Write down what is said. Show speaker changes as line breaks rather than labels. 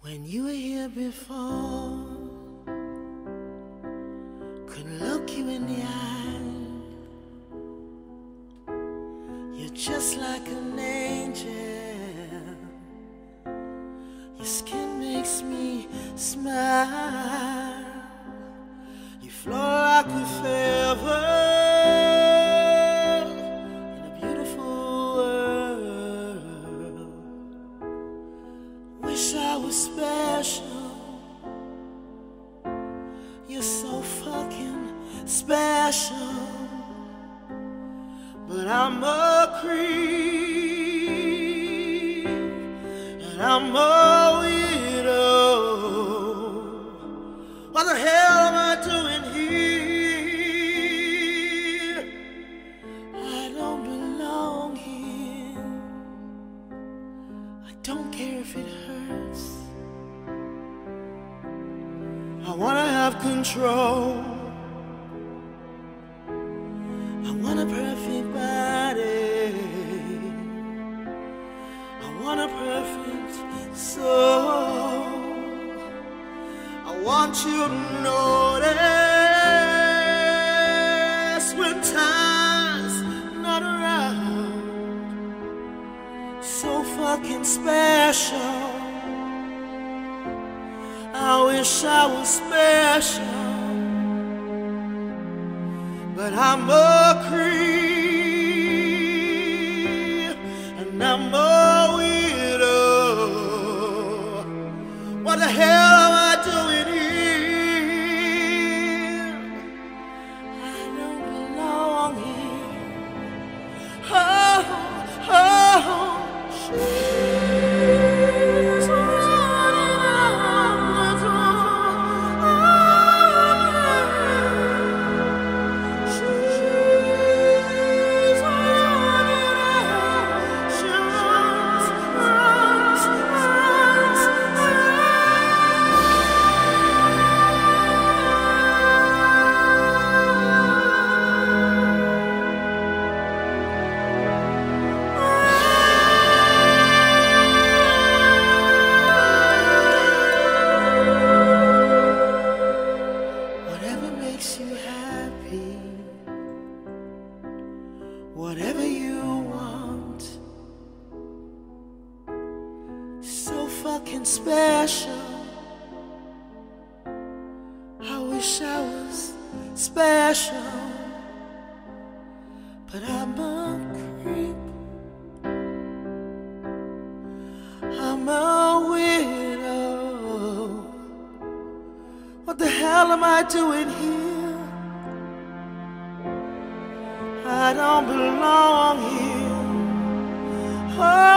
When you were here before, couldn't look you in the eye. You're just like an angel. Your skin makes me smile. You flow like a feather in a beautiful world. Wish I was special. You're so fucking special. But I'm a creep, and I'm a widow. What the hell am I doing here? I don't belong here. I don't care if it hurts. I wanna have control. I want a perfect body. I want a perfect soul. I want you to notice when time's not around. So fucking special. I wish I was special. But I'm a creep, and I'm a widow. What the hell am I doing here? I don't belong here. Oh, oh, she's running out the door. Whatever you want, so fucking special. I wish I was special, but I'm a creep. I'm a widow. What the hell am I doing here? I don't belong here. Oh.